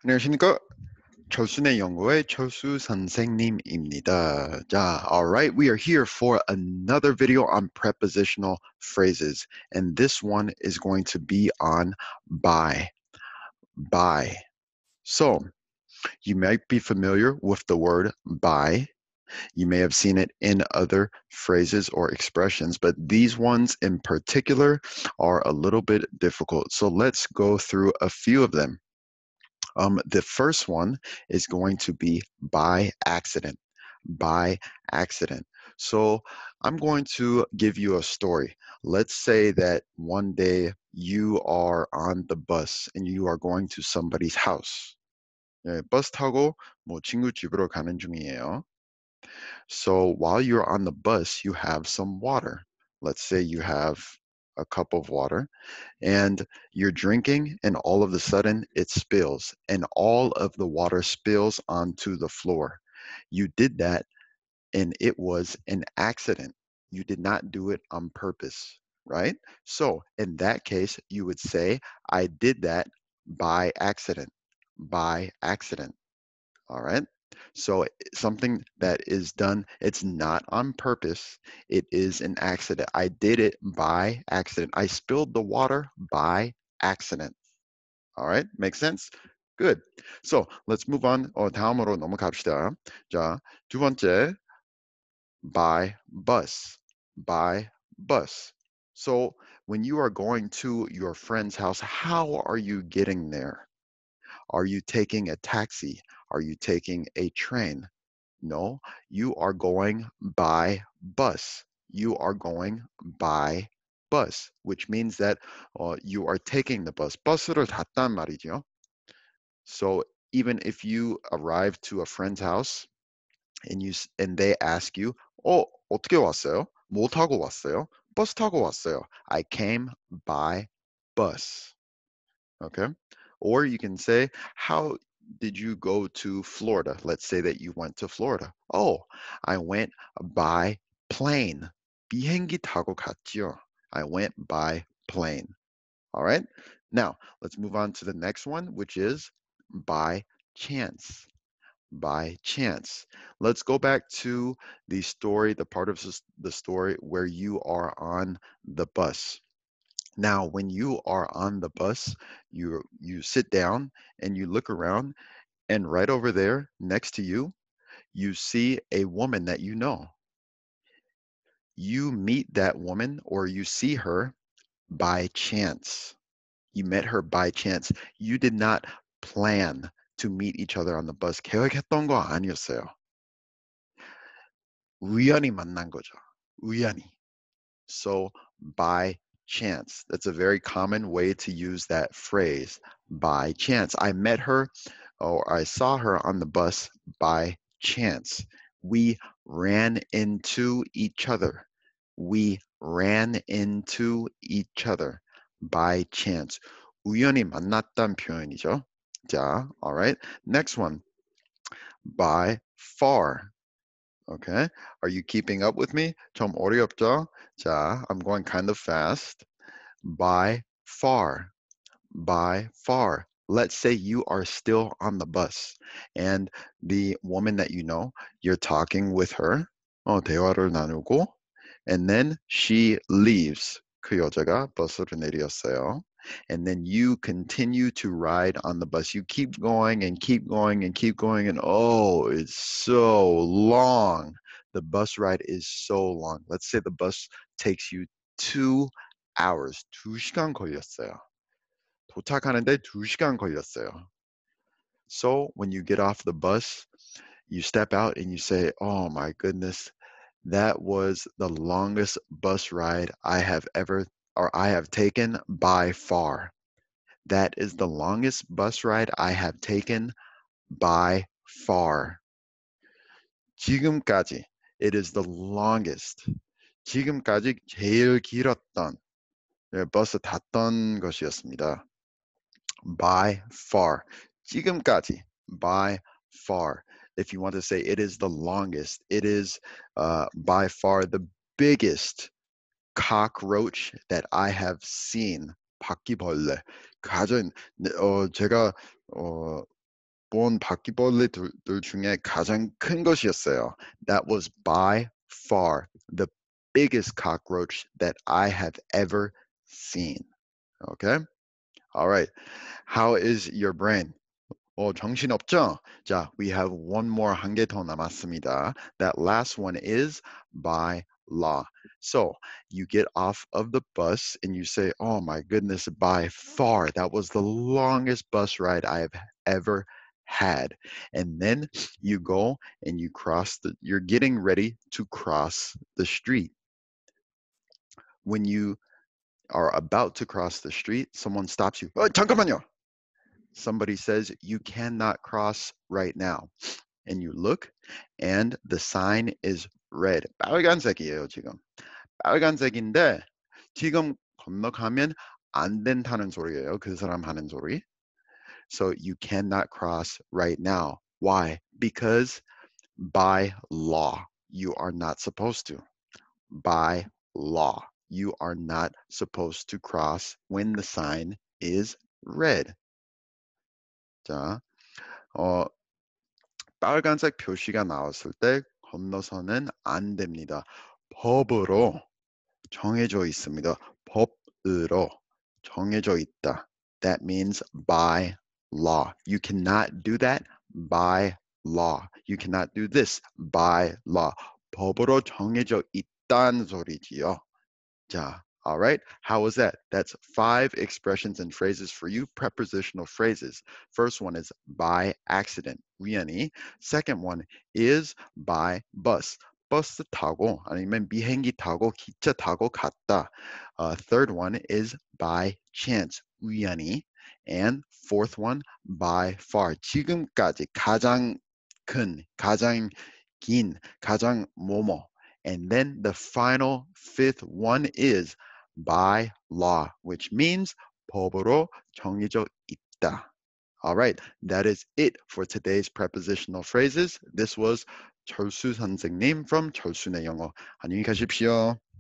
안녕하십니까? 철순의 연구의 철수 선생님입니다. 자, all right, we are here for another video on prepositional phrases, and this one is going to be on by. By. So, you might be familiar with the word by. You may have seen it in other phrases or expressions, but these ones in particular are a little bit difficult. So let's go through a few of them. The first one is going to be by accident. By accident. So I'm going to give you a story. Let's say that one day you are on the bus and you are going to somebody's house. 예, 버스 타고 뭐 친구 집으로 가는 중이에요. So while you're on the bus, you have some water. Let's say you have a cup of water and you're drinking and all of a sudden it spills and all of the water spills onto the floor. You did that and it was an accident. You did not do it on purpose, right? So in that case, you would say, I did that by accident. By accident. All right. So something that is done, it's not on purpose. It is an accident. I did it by accident. I spilled the water by accident. All right. Makes sense? Good. So let's move on. 다음으로 넘어갑시다. 자, 두 번째, by bus. By bus. So when you are going to your friend's house, how are you getting there? Are you taking a taxi? Are you taking a train? No, you are going by bus. You are going by bus, which means that you are taking the bus. 버스를 탔단 말이죠. So even if you arrive to a friend's house and they ask you, 어떻게 왔어요? 뭐 타고 왔어요? 버스 타고 왔어요. I came by bus. Okay. Or you can say, how did you go to Florida? Let's say that you went to Florida. Oh, I went by plane. 비행기 타고 갔죠. I went by plane. All right. Now, let's move on to the next one, which is by chance. By chance. Let's go back to the story, the part of the story where you are on the bus. Now, when you are on the bus, you sit down and you look around, and right over there next to you, you see a woman that you know. You meet that woman or you see her by chance. You met her by chance. You did not plan to meet each other on the bus. 계획했던 거 아니었어요. 우연히 만난 거죠. 우연히. So by chance, that's a very common way to use that phrase, by chance. I met her or I saw her on the bus by chance. We ran into each other. We ran into each other by chance. 우연히 만났다는 표현이죠. 자, all right. Next one, by far. Okay, are you keeping up with me? 좀 어렵죠? 자, I'm going kind of fast. By far, by far. Let's say you are still on the bus and the woman that you know, you're talking with her, 대화를 나누고, and then she leaves. 그 여자가 버스를 내렸어요. And then you continue to ride on the bus. You keep going and keep going and keep going, and oh, it's so long. The bus ride is so long. Let's say the bus takes you 2 hours. 2시간 걸렸어요. 도착하는데 2시간 걸렸어요. So when you get off the bus, you step out and you say, oh my goodness, that was the longest bus ride I have ever or I have taken by far. That is the longest bus ride I have taken by far. 지금까지. It is the longest. 지금까지 제일 길었던 버스 탔던 것이었습니다. By far. 지금까지. By far. If you want to say it is the longest, it is by far the biggest cockroach that I have seen. 바퀴벌레. 제가 본 바퀴벌레들 중에 가장 큰 것이었어요. That was by far the biggest cockroach that I have ever seen. Okay? All right. How is your brain? 정신없죠? 자, we have one more 한 개 더 남았습니다. That last one is by law. So you get off of the bus and you say, oh my goodness, by far, that was the longest bus ride I have ever had. And then you go and you're getting ready to cross the street. When you are about to cross the street, someone stops you. 잠깐만요. Somebody says you cannot cross right now. And you look and the sign is red. 빨간색이에요, 지금. 빨간색인데 지금 건너가면 안 된다는 소리예요. 그 사람 하는 소리. So you cannot cross right now. Why? Because by law, you are not supposed to. By law, you are not supposed to cross when the sign is red. 자, 빨간색 표시가 나왔을 때 건너서는 안 됩니다. 법으로 정해져 있습니다. 법으로 정해져 있다. That means by law. You cannot do that by law. You cannot do this by law. 법으로 정해져 있다는 소리지요. 자, all right. How was that? That's 5 expressions and phrases for you, prepositional phrases. First one is by accident, 우연히. Second one is by bus. 버스 타고 아니면 비행기 타고 기차 타고 갔다. Third one is by chance, 우연히. And fourth one, by far. 지금까지 가장 큰, 가장 긴, 가장 뭐뭐. And then the final fifth one is by law, which means 법으로 정해져 있다. All right, that is it for today's prepositional phrases. This was 철수 선생님 from 철수네 영어. 안녕히 가십시오.